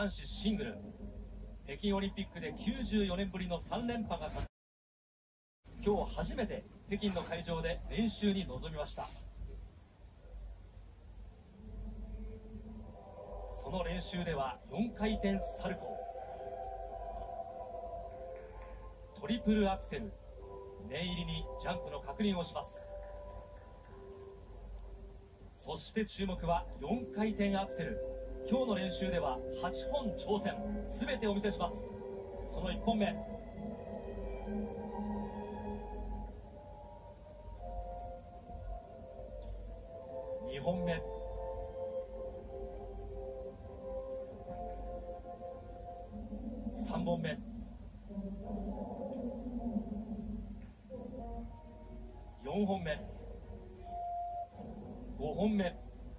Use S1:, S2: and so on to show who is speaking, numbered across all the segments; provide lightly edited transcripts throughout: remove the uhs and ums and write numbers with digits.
S1: 男子シングル、北京オリンピックで94年ぶりの3連覇がかかる。今日初めて北京の会場で練習に臨みました。その練習では4回転サルコー、トリプルアクセル、念入りにジャンプの確認をします。そして注目は4回転アクセル。今日の練習では8本挑戦、全てお見せします。その1本目、2本目、3本目、4本目、5本目、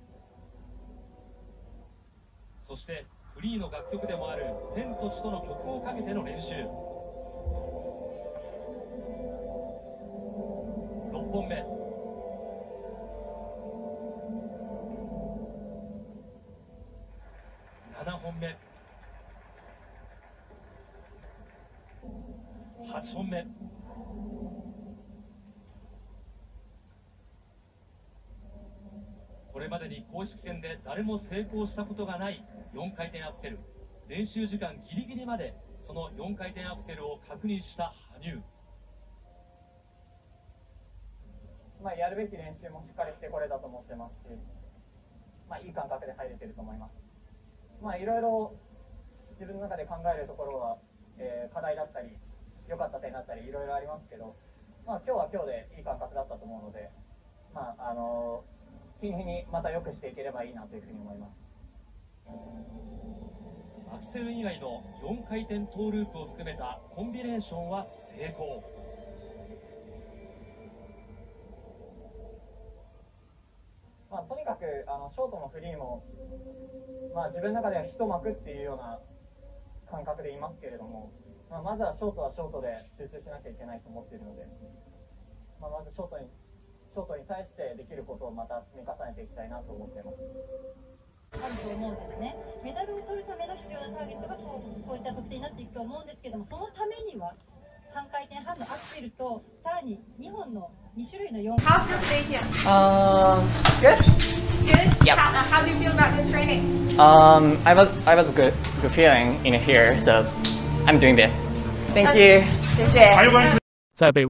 S1: そしてフリーの楽曲でもある「天と地と」の曲をかけての練習。6本目、7本目、8本目、これまでに公式戦で誰も成功したことがない4回転アクセル。練習時間ギリギリまでその4回転アクセルを確認した羽生。
S2: やるべき練習もしっかりしてこれたと思ってますし、いい感覚で入れてると思います。いろいろ自分の中で考えるところは、課題だったり良かった点だったりいろいろありますけど、今日は今日でいい感覚だったと思うので、日に日にまた良くしていければいいなというふうに思います。
S1: アクセル以外の4回転トーループを含めたコンビネーションは成功。
S2: とにかくショートもフリーも、自分の中では一幕っていうような感覚でいますけれども、まずはショートはショートで集中しなきゃいけないと思っているので、まずショートに対してできることをまた積み重ねていきたいなと思っています。
S3: あると思うんですね。メダルを取るための必要なターゲットがそういった得点になっていくと思うんですけども、そのためには3回転半のアクセルとさらに2本の2種類の4回転。
S4: How's your stay here?
S5: Good.
S4: Good?
S5: Yep.
S4: How do you feel about your training?
S5: I was good feeling in here, so I'm doing this. Thank you.
S4: 谢谢。
S6: 在被